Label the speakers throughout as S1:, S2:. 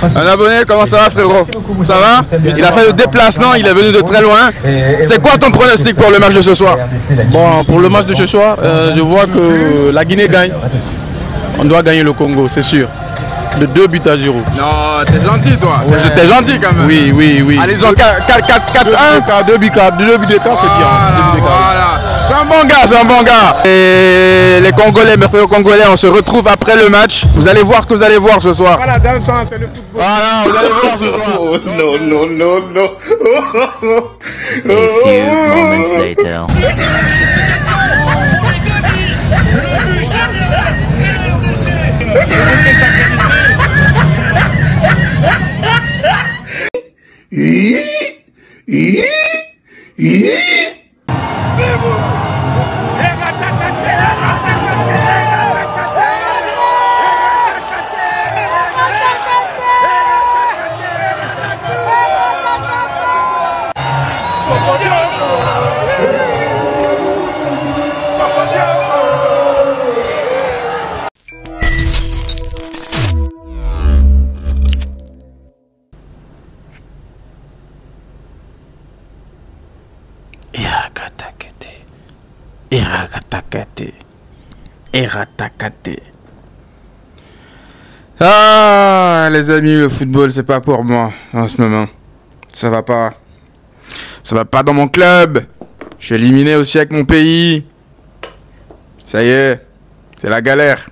S1: Un abonné, comment ça va frérot? Ça va? Il a fait le déplacement, il est venu de très loin. C'est quoi ton pronostic pour le match de ce soir?
S2: Bon, pour le match de ce soir, je vois que la Guinée gagne. On doit gagner le Congo, c'est sûr. De 2-0.
S1: Non, t'es gentil toi. Ouais. T'es gentil quand même.
S2: Oui, oui, oui.
S1: Allez, ils ont 4-1.
S2: 2 buts d'écart, c'est bien.
S1: Voilà. C'est un bon gars, c'est un bon gars. Et les Congolais, mes frères congolais, on se retrouve après le match. Vous allez voir ce que vous allez voir ce soir.
S2: Voilà, dans le sens, c'est le football.
S1: Voilà, vous allez voir ce soir.
S3: Oh, no, no, no, no.
S4: A few moments later.
S1: Iratakate. Ah, les amis, le football, c'est pas pour moi en ce moment. Ça va pas. Ça va pas dans mon club. Je suis éliminé aussi avec mon pays. Ça y est, c'est la galère.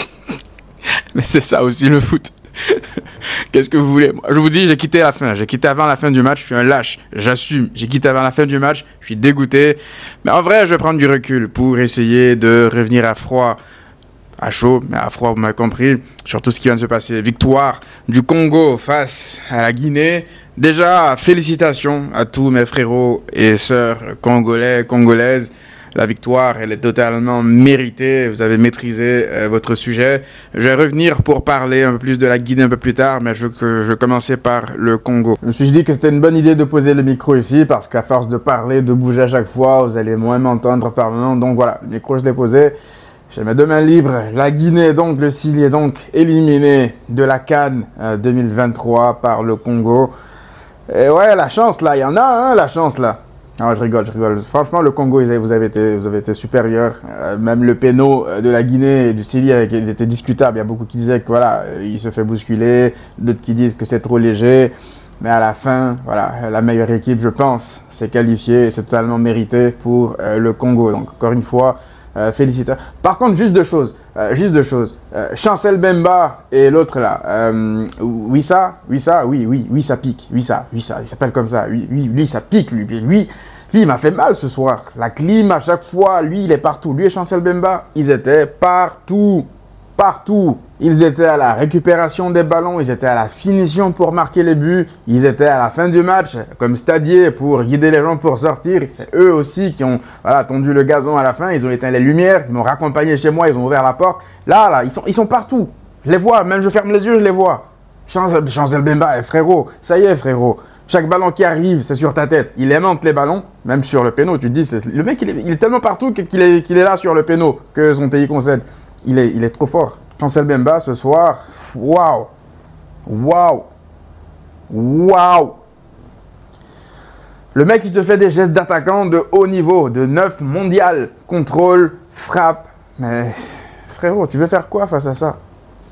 S1: Mais c'est ça aussi le foot. Qu'est-ce que vous voulez? Moi, je vous dis, j'ai quitté à la fin. J'ai quitté avant la fin du match. Je suis un lâche. J'assume. J'ai quitté avant la fin du match. Je suis dégoûté. Mais en vrai, je vais prendre du recul pour essayer de revenir à froid. À chaud, mais à froid, vous m'avez compris. Sur tout ce qui vient de se passer. Victoire du Congo face à la Guinée. Déjà, félicitations à tous mes frérots et sœurs congolais, congolaises. La victoire, elle est totalement méritée. Vous avez maîtrisé votre sujet. Je vais revenir pour parler un peu plus de la Guinée un peu plus tard, mais je vais commencer par le Congo. Je me suis dit que c'était une bonne idée de poser le micro ici, parce qu'à force de parler, de bouger à chaque fois, vous allez moins m'entendre par moment. Donc voilà, le micro, je l'ai posé. J'ai mes deux mains libres. La Guinée, donc, le Chili est donc éliminé de la CAN 2023 par le Congo. Et ouais, la chance là, il y en a, hein, la chance là. Ah, je rigole. Franchement, le Congo, vous avez été supérieur. Même le péno de la Guinée et du Chili, il était discutable. Il y a beaucoup qui disaient que voilà, il se fait bousculer. D'autres qui disent que c'est trop léger. Mais à la fin, voilà, la meilleure équipe, je pense, s'est qualifiée et c'est totalement mérité pour le Congo. Donc, encore une fois, félicitations. Par contre, juste deux choses. Chancel Bemba et l'autre là, Wissa pique. Wissa, il s'appelle comme ça. Lui, ça pique, lui, il m'a fait mal ce soir. La clim, à chaque fois, lui, il est partout. Lui et Chancel Bemba, ils étaient partout. Ils étaient à la récupération des ballons, ils étaient à la finition pour marquer les buts, ils étaient à la fin du match comme stadiers pour guider les gens pour sortir. C'est eux aussi qui ont tondu le gazon à la fin, ils ont éteint les lumières, ils m'ont raccompagné chez moi, ils ont ouvert la porte. Là, ils sont partout. Je les vois, même je ferme les yeux, je les vois. Chancel Bemba, frérot, ça y est frérot. Chaque ballon qui arrive, c'est sur ta tête. Il aimante les ballons, même sur le péno. Tu te dis, le mec, il est tellement partout qu'il est là sur le péno que son pays concède. Il est trop fort. Chancel Bemba ce soir, waouh. Le mec, il te fait des gestes d'attaquant de haut niveau, de 9 mondial, contrôle, frappe. Mais frérot, tu veux faire quoi face à ça?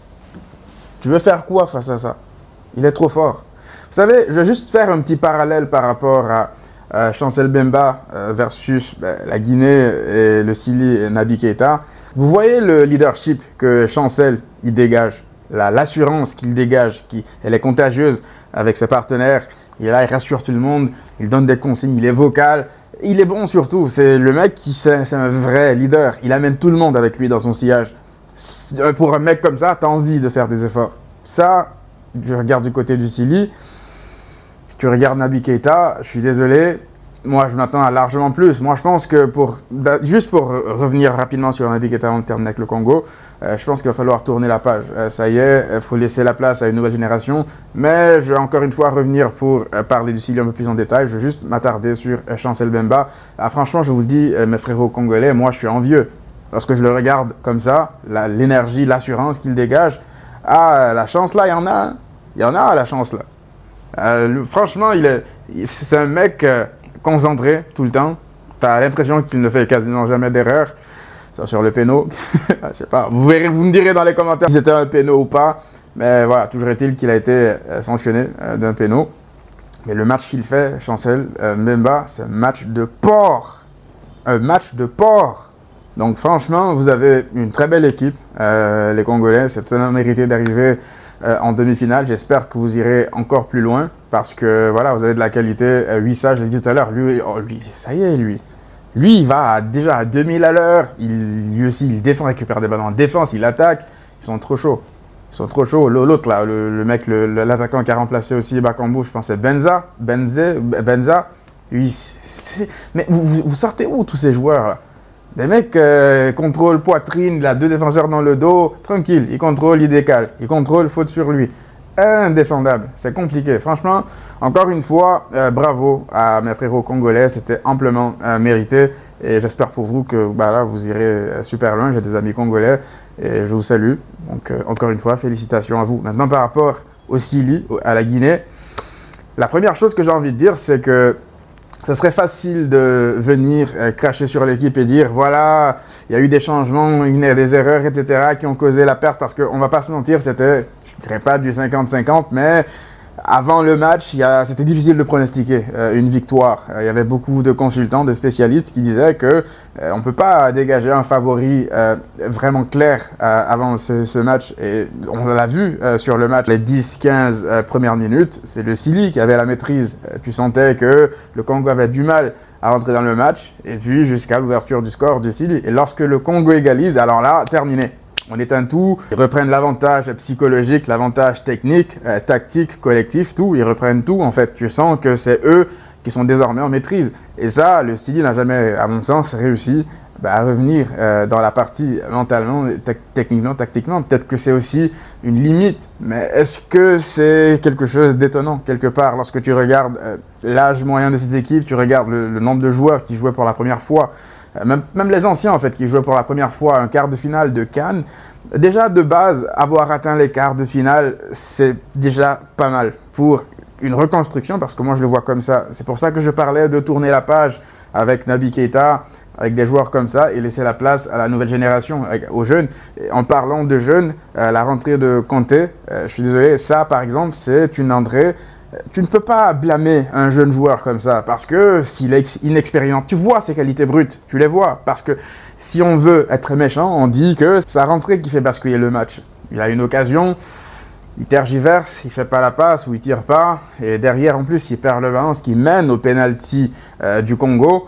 S1: Il est trop fort. Vous savez, je vais juste faire un petit parallèle par rapport à Chancel Bemba versus la Guinée et le Chili et Naby Keita. Vous voyez le leadership que Chancel il dégage, l'assurance qu'il dégage, elle est contagieuse avec ses partenaires. Il est là, il rassure tout le monde, il donne des consignes, il est vocal, il est bon surtout. C'est le mec c'est un vrai leader. Il amène tout le monde avec lui dans son sillage. Pour un mec comme ça, tu as envie de faire des efforts. Ça, je regarde du côté du Chili, tu regardes Naby Keita, je suis désolé. Moi, je m'attends à largement plus. Moi, je pense que juste pour revenir rapidement sur Naby Keita avant de terminer avec le Congo, je pense qu'il va falloir tourner la page. Ça y est, il faut laisser la place à une nouvelle génération. Mais je vais encore une fois revenir pour parler du Chili un peu plus en détail. Je vais juste m'attarder sur Chancel Bemba. Franchement, je vous le dis, mes frérots congolais, moi, je suis envieux. Lorsque je le regarde comme ça, l'énergie, l'assurance qu'il dégage, la chance là, il y en a. Il y en a la chance là. Franchement, c'est un mec concentré tout le temps. Tu as l'impression qu'il ne fait quasiment jamais d'erreur. Ça sur le péno. Je sais pas. Vous me direz dans les commentaires si c'était un péno ou pas. Mais voilà, toujours est-il qu'il a été sanctionné d'un péno. Mais le match qu'il fait, Chancel Mbemba, c'est un match de porc. Un match de porc. Donc franchement, vous avez une très belle équipe, les Congolais. C'est totalement mérité d'arriver en demi-finale. J'espère que vous irez encore plus loin. Parce que voilà, vous avez de la qualité. Wissa, je l'ai dit tout à l'heure, lui, ça y est, lui, il va déjà à 2000 à l'heure. Lui aussi, il défend, récupère des ballons en défense, il attaque. Ils sont trop chauds. Ils sont trop chauds. L'autre là, le mec, l'attaquant qui a remplacé aussi Bakambu, je pense c'est Benza. Lui, mais vous sortez où tous ces joueurs là? Des mecs contrôlent poitrine, là, 2 défenseurs dans le dos, tranquille, ils contrôlent, ils décalent, ils contrôlent, faute sur lui. Indéfendable, c'est compliqué. Franchement, encore une fois, bravo à mes frérots congolais, c'était amplement mérité. Et j'espère pour vous que là, vous irez super loin. J'ai des amis congolais et je vous salue. Donc, encore une fois, félicitations à vous. Maintenant, par rapport au Chili, à la Guinée, la première chose que j'ai envie de dire, c'est que ça serait facile de venir cracher sur l'équipe et dire voilà, il y a eu des changements, il y a des erreurs, etc. qui ont causé la perte parce qu'on ne va pas se mentir, c'était, je ne dirais pas du 50-50, mais avant le match, c'était difficile de pronostiquer une victoire. Il y avait beaucoup de consultants, de spécialistes qui disaient que on ne peut pas dégager un favori vraiment clair avant ce match. Et on l'a vu sur le match, les 10-15 premières minutes, c'est le Chili qui avait la maîtrise. Tu sentais que le Congo avait du mal à rentrer dans le match, et puis jusqu'à l'ouverture du score du Chili. Et lorsque le Congo égalise, alors là, terminé. On éteint tout, ils reprennent l'avantage psychologique, l'avantage technique, tactique, collectif, tout. Ils reprennent tout, en fait. Tu sens que c'est eux qui sont désormais en maîtrise. Et ça, le Chili n'a jamais, à mon sens, réussi à revenir dans la partie mentalement, techniquement, tactiquement. Peut-être que c'est aussi une limite. Mais est-ce que c'est quelque chose d'étonnant, quelque part, lorsque tu regardes l'âge moyen de cette équipe, tu regardes le nombre de joueurs qui jouaient pour la première fois, même les anciens en fait qui jouaient pour la première fois un quart de finale de CAN, déjà de base avoir atteint les quarts de finale c'est déjà pas mal pour une reconstruction, parce que moi je le vois comme ça. C'est pour ça que je parlais de tourner la page avec Naby Keita, avec des joueurs comme ça, et laisser la place à la nouvelle génération, aux jeunes. Et en parlant de jeunes, la rentrée de Kanté, je suis désolé, ça par exemple c'est une entrée. Tu ne peux pas blâmer un jeune joueur comme ça, parce que s'il est inexpérimenté, tu vois ses qualités brutes, tu les vois. Parce que si on veut être méchant, on dit que c'est sa rentrée qui fait basculer le match. Il a une occasion, il tergiverse, il fait pas la passe ou il tire pas, et derrière en plus il perd le ballon, ce qui mène au penalty du Congo.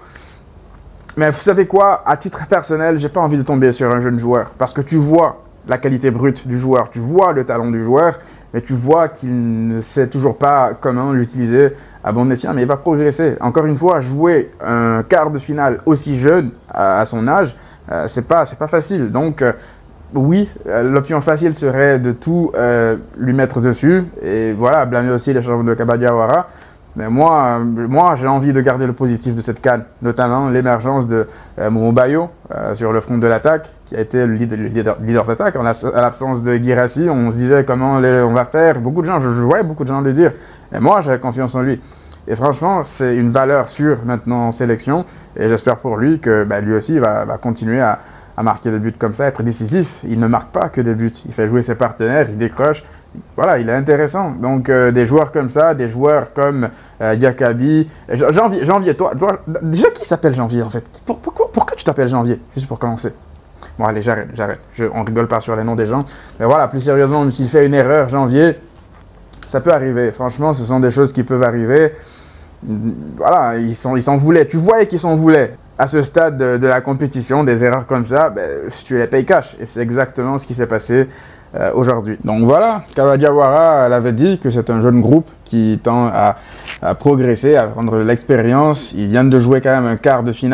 S1: Mais vous savez quoi, à titre personnel, j'ai pas envie de tomber sur un jeune joueur, parce que tu vois la qualité brute du joueur, tu vois le talent du joueur, mais tu vois qu'il ne sait toujours pas comment l'utiliser à bon escient, mais il va progresser. Encore une fois, jouer un quart de finale aussi jeune à son âge, c'est pas facile. Donc oui, l'option facile serait de tout lui mettre dessus, et voilà, blâmer aussi les changements de Kaba Diawara. Mais moi j'ai envie de garder le positif de cette CAN, notamment l'émergence de Momo Bayo sur le front de l'attaque, qui a été le leader d'attaque. À l'absence de Guirassy, on se disait comment on va faire. Beaucoup de gens, je voyais beaucoup de gens le dire. Et moi, j'avais confiance en lui. Et franchement, c'est une valeur sûre maintenant en sélection. Et j'espère pour lui que lui aussi va continuer à marquer des buts comme ça, être décisif. Il ne marque pas que des buts. Il fait jouer ses partenaires, il décroche. Voilà, il est intéressant. Donc, des joueurs comme ça, des joueurs comme Diakabi. Janvier, toi, déjà qui s'appelle Janvier en fait? Pourquoi tu t'appelles Janvier? Juste pour commencer. Bon, allez, j'arrête. On rigole pas sur les noms des gens. Mais voilà, plus sérieusement, même s'il fait une erreur, Janvier, ça peut arriver. Franchement, ce sont des choses qui peuvent arriver. Voilà, ils s'en voulaient. Tu voyais qu'ils s'en voulaient. À ce stade de la compétition, des erreurs comme ça, tu les payes cash. Et c'est exactement ce qui s'est passé aujourd'hui. Donc voilà, Kaba Diawara, elle avait dit que c'est un jeune groupe qui tend à progresser, à prendre de l'expérience. Ils viennent de jouer quand même un quart de finale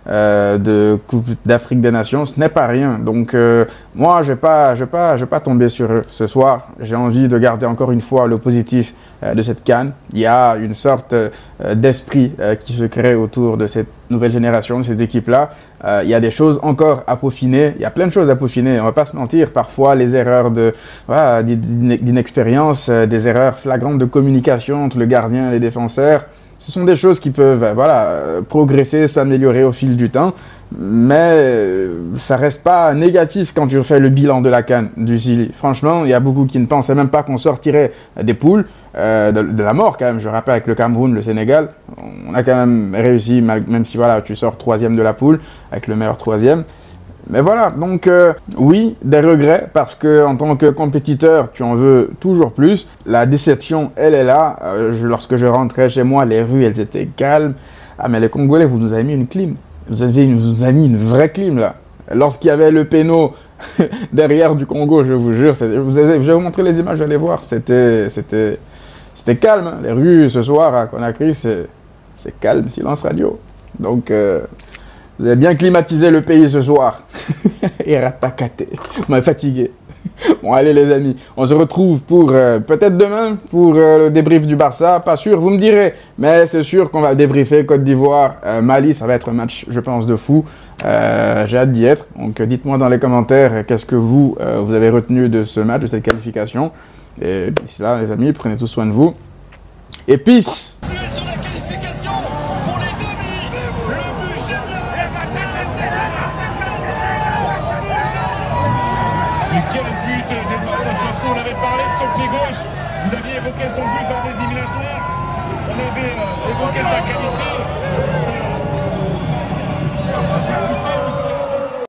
S1: de Coupe d'Afrique des Nations, ce n'est pas rien. Donc moi, je vais pas tomber sur eux ce soir. J'ai envie de garder encore une fois le positif de cette CAN. Il y a une sorte d'esprit qui se crée autour de cette nouvelle génération, de ces équipes-là. Il y a des choses encore à peaufiner. Il y a plein de choses à peaufiner. On va pas se mentir. Parfois, les erreurs d'inexpérience, des erreurs flagrantes de communication entre le gardien et les défenseurs, ce sont des choses qui peuvent progresser, s'améliorer au fil du temps. Mais ça reste pas négatif quand tu fais le bilan de la CAN du Chili. Franchement, il y a beaucoup qui ne pensaient même pas qu'on sortirait des poules de la mort quand même. Je rappelle avec le Cameroun, le Sénégal, on a quand même réussi, même si voilà, tu sors 3e de la poule avec le meilleur 3e. Mais voilà, donc oui, des regrets parce que en tant que compétiteur, tu en veux toujours plus. La déception, elle est là. Lorsque je rentrais chez moi, les rues, elles étaient calmes. Ah mais les Congolais, vous nous avez mis une clim. Vous nous avez mis une vraie clim là. Lorsqu'il y avait le péno derrière du Congo, je vous jure, je vais vous montrer les images, vous allez voir, c'était calme. Hein. Les rues ce soir à Conakry, c'est calme, silence radio. Donc vous avez bien climatisé le pays ce soir. Et ratakaté. Vous m'avez fatigué. Bon, allez les amis, on se retrouve pour peut-être demain pour le débrief du Barça. Pas sûr, vous me direz. Mais c'est sûr qu'on va débriefer Côte d'Ivoire. Mali, ça va être un match, je pense, de fou. J'ai hâte d'y être. Donc dites-moi dans les commentaires qu'est-ce que vous avez retenu de ce match, de cette qualification. Et d'ici là, les amis, prenez tout soin de vous. Et peace!
S5: Sur la qualification pour les demi, le but génial.
S6: Mais quel but d'Edouard Safo, on avait parlé de son pied gauche, vous aviez évoqué son but dans les éliminatoires, on avait évoqué sa qualité, ça fait coûter aussi.